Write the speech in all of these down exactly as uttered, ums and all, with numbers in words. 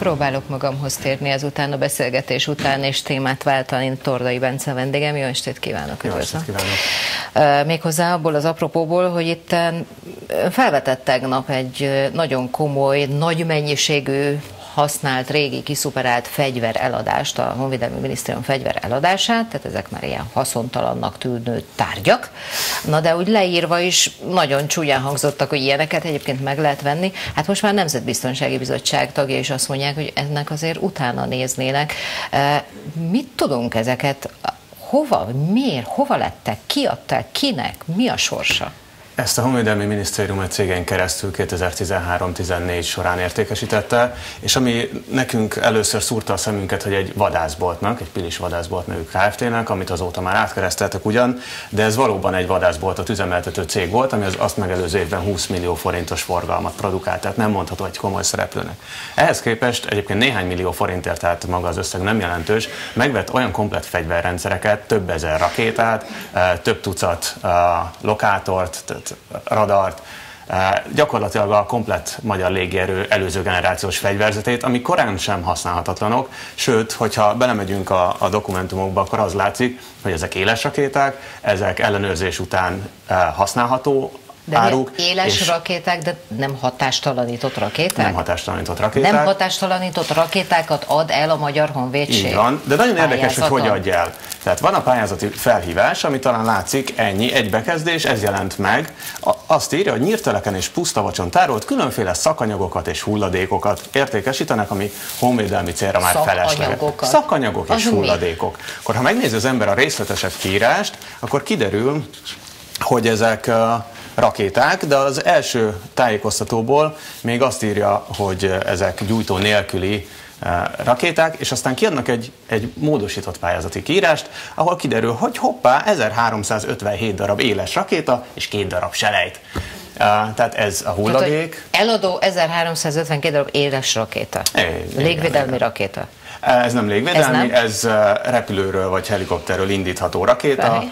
Próbálok magamhoz térni ezután a beszélgetés után, és témát váltani. Tordai Bence vendégem. Jó estét kívánok! Jó estét kívánok! Méghozzá abból az apropóból, hogy itt felvetett tegnap egy nagyon komoly, nagy mennyiségű használt, régi, kiszuperált fegyver eladást, a Honvédelmi Minisztérium fegyver eladását, tehát ezek már ilyen haszontalannak tűnő tárgyak. Na de úgy leírva is nagyon csúnyán hangzottak, hogy ilyeneket egyébként meg lehet venni. Hát most már a Nemzetbiztonsági Bizottság tagja is azt mondják, hogy ennek azért utána néznének. Mit tudunk ezeket? Hova, miért, hova lettek, ki adták, kinek, mi a sorsa? Ezt a Honvédelmi Minisztérium egy cégen keresztül kétezer-tizenhárom tizennégy során értékesítette, és ami nekünk először szúrta a szemünket, hogy egy vadászboltnak, egy Pilis Vadászbolt nevű Kft-nek, amit azóta már átkereszteltek ugyan, de ez valóban egy vadászboltot üzemeltető cég volt, ami az azt megelőző évben húsz millió forintos forgalmat produkált, tehát nem mondható egy komoly szereplőnek. Ehhez képest egyébként néhány millió forintért, tehát maga az összeg nem jelentős, megvett olyan komplett fegyverrendszereket, több ezer rakétát, több tucat lokátort, radart, gyakorlatilag a komplett magyar légierő előző generációs fegyverzetét, ami korán sem használhatatlanok, sőt, hogyha belemegyünk a, a dokumentumokba, akkor az látszik, hogy ezek éles rakéták, ezek ellenőrzés után használható de áruk. Éles rakéták, de nem hatástalanított rakéták? Nem hatástalanított rakéták. Nem hatástalanított rakétákat ad el a Magyar Honvédség. Így van, de nagyon érdekes, hogy pályázaton. hogy adja el. Tehát van a pályázati felhívás, ami talán látszik, ennyi, egy bekezdés, ez jelent meg. Azt írja, hogy nyírteleken és pusztavacson tárolt különféle szakanyagokat és hulladékokat értékesítenek, ami honvédelmi célra már felesleges. Szakanyagok és az hulladékok. Mi? Akkor ha megnézi az ember a részletesebb kiírást, akkor kiderül, hogy ezek rakéták, de az első tájékoztatóból még azt írja, hogy ezek gyújtó nélküli rakéták, és aztán kiadnak egy, egy módosított pályázati kiírást, ahol kiderül, hogy hoppá, ezerháromszázötvenhét darab éles rakéta és két darab selejt. Uh, tehát ez a hulladék. Tehát, eladó ezerháromszázötvenkét darab éles rakéta. É, légvédelmi igen, rakéta. Ez nem légvédelmi, ez, nem? ez repülőről vagy helikopterről indítható rakéta. Fej.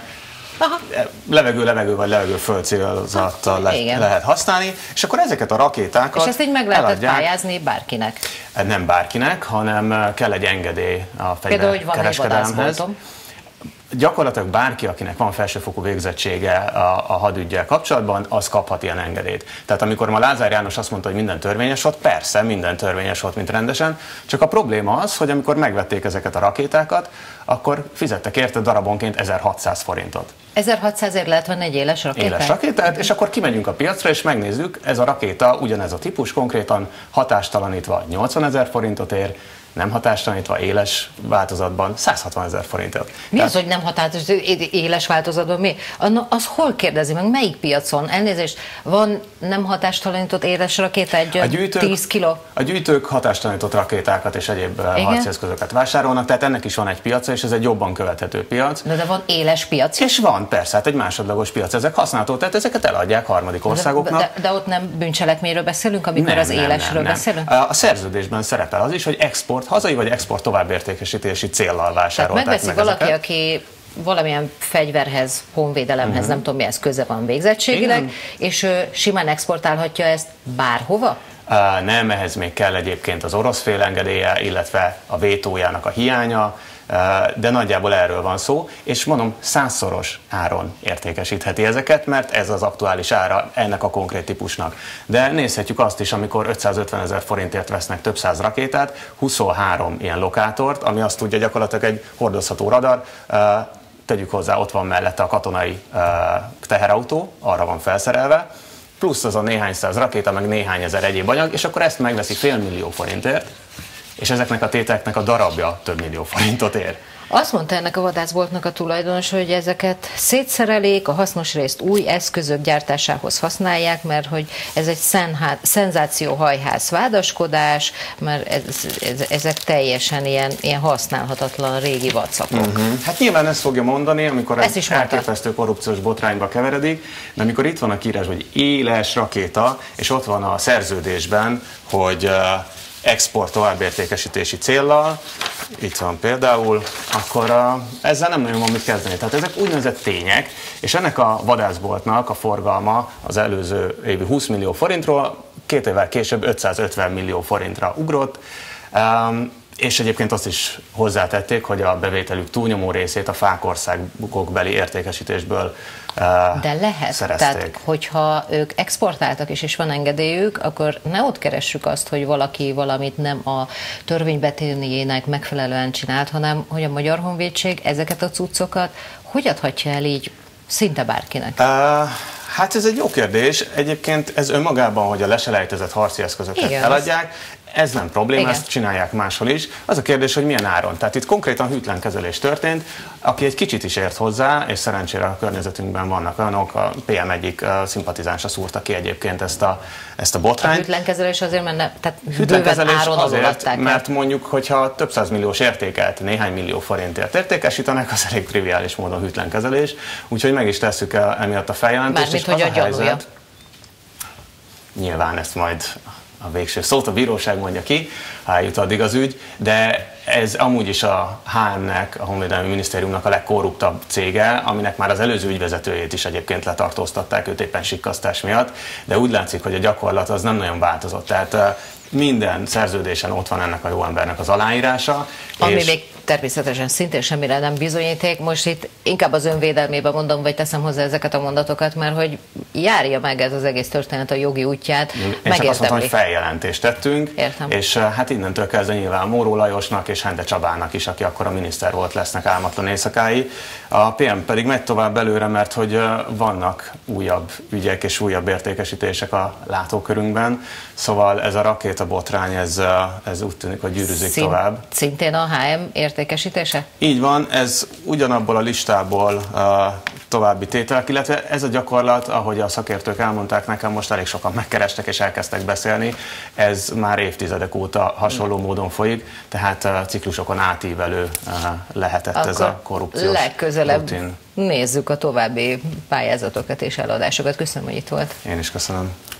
Levegő-levegő vagy levegő-föld célzattal le, lehet használni, és akkor ezeket a rakétákat és ezt így meg lehetett pályázni bárkinek? Nem bárkinek, hanem kell egy engedély a fegyverkereskedelemhez. Gyakorlatilag bárki, akinek van felsőfokú végzettsége a, a hadüggyel kapcsolatban, az kaphat ilyen engedélyt. Tehát amikor ma Lázár János azt mondta, hogy minden törvényes volt, persze, minden törvényes volt, mint rendesen, csak a probléma az, hogy amikor megvették ezeket a rakétákat, akkor fizettek érte darabonként ezerhatszáz forintot. ezerhatszázért lehet venni egy éles rakétát? Éles rakétát, és akkor kimegyünk a piacra, és megnézzük, ez a rakéta, ugyanez a típus, konkrétan hatástalanítva nyolcvanezer forintot ér, nem hatástalanítva éles változatban százhatvanezer forintot. Mi Tehát... az, hogy nem hatástalanítva éles változatban? Mi? Az hol kérdezi meg? Melyik piacon? Elnézést, van nem hatástalanított éles rakéta egy a gyűjtők, tíz kiló? A gyűjtők hatástalanított rakétákat és egyéb harci eszközöket vásárolnak, tehát ennek is van egy piaca, és ez egy jobban követhető piac. De, de van éles piac? És van, persze, hát egy másodlagos piac. Ezek használható, tehát ezeket eladják harmadik országoknak. De, de, de ott nem bűncselekményről beszélünk, amikor nem, az élesről nem, nem, beszélünk? Nem. A szerződésben szerepel az is, hogy export, hazai vagy export továbbértékesítési céllal vásárolták meg ezeket. Megveszik valaki, aki valamilyen fegyverhez, honvédelemhez, uh-huh. nem tudom mihez köze van végzettségileg, igen. és ő simán exportálhatja ezt bárhova? Uh, nem, ehhez még kell egyébként az orosz fél engedélye, illetve a vétójának a hiánya, uh, de nagyjából erről van szó, és mondom, százszoros áron értékesítheti ezeket, mert ez az aktuális ára ennek a konkrét típusnak. De nézhetjük azt is, amikor ötszázötvenezer forintért vesznek több száz rakétát, huszonhárom ilyen lokátort, ami azt tudja gyakorlatilag egy hordozható radar, uh, tegyük hozzá, ott van mellette a katonai uh, teherautó, arra van felszerelve, plusz az a néhány száz rakéta, meg néhány ezer egyéb anyag, és akkor ezt megveszik fél millió forintért, és ezeknek a tételeknek a darabja több millió forintot ér. Azt mondta ennek a vadászboltnak a tulajdonos, hogy ezeket szétszerelik, a hasznos részt új eszközök gyártásához használják, mert hogy ez egy szenzációhajház vádaskodás, mert ez, ez, ezek teljesen ilyen, ilyen használhatatlan régi vacakok. Uh-huh. Hát nyilván ezt fogja mondani, amikor ez elképesztő korrupciós botrányba keveredik, de amikor itt van a kiírás, hogy éles rakéta, és ott van a szerződésben, hogy export továbbértékesítési céllal, itt van például, akkor uh, ezzel nem nagyon van mit kezdeni. Tehát ezek úgynevezett tények, és ennek a vadászboltnak a forgalma az előző évi húsz millió forintról két évvel később ötszázötven millió forintra ugrott. Um, és egyébként azt is hozzátették, hogy a bevételük túlnyomó részét a fákországokbeli értékesítésből uh, De lehet, szerezték. Tehát hogyha ők exportáltak is, és van engedélyük, akkor ne ott keressük azt, hogy valaki valamit nem a törvénybeténiének megfelelően csinált, hanem hogy a Magyar Honvédség ezeket a cuccokat hogy adhatja el így szinte bárkinek? Uh, hát ez egy jó kérdés. Egyébként ez önmagában, hogy a leselejtezett harci eszközöket Igen, eladják, ez nem probléma, Igen. ezt csinálják máshol is. Az a kérdés, hogy milyen áron. Tehát itt konkrétan hűtlen kezelés történt, aki egy kicsit is ért hozzá, és szerencsére a környezetünkben vannak olyanok, a pé em egyik szimpatizánsa szúrta ki egyébként ezt a, ezt a botrányt. A hűtlen kezelés azért, mert ne, tehát hűtlen kezelés áron azért, mert mondjuk, hogyha több százmilliós értékelt néhány millió forintért értékesítenek, az elég triviális módon hűtlen kezelés, úgyhogy meg is tesszük el emiatt a feljelentést. Mármint, hogy a, a gyanúja. Nyilván ezt majd a végső szót a bíróság mondja ki, ha eljut addig az ügy, de ez amúgy is a há em-nek, a Honvédelmi Minisztériumnak a legkorruptabb cége, aminek már az előző ügyvezetőjét is egyébként letartóztatták, őt éppen sikkasztás miatt, de úgy látszik, hogy a gyakorlat az nem nagyon változott. Tehát minden szerződésen ott van ennek a jó embernek az aláírása. Ami és még természetesen szintén semmire nem bizonyíték. Most itt inkább az önvédelmébe mondom, vagy teszem hozzá ezeket a mondatokat, mert hogy járja meg ez az egész történet a jogi útját, Én csak azt mondtam, hogy feljelentést tettünk, Értem. és hát innentől kezdve nyilván Móró Lajosnak és Hende Csabának is, aki akkor a miniszter volt, lesznek álmatlan éjszakái. A pé em pedig megy tovább előre, mert hogy vannak újabb ügyek és újabb értékesítések a látókörünkben, szóval ez a rakétabotrány, ez, ez úgy tűnik, hogy gyűrűzik Szint, tovább. Szintén a há em értékesítése? Így van, ez ugyanabból a listából uh, további tételek, illetve ez a gyakorlat, ahogy a szakértők elmondták nekem, most elég sokan megkerestek és elkezdtek beszélni, ez már évtizedek óta hasonló módon folyik, tehát uh, ciklusokon átívelő uh, lehetett Akkor ez a korrupciós legközelebb rutin. nézzük a további pályázatokat és eladásokat. Köszönöm, hogy itt volt. Én is köszönöm.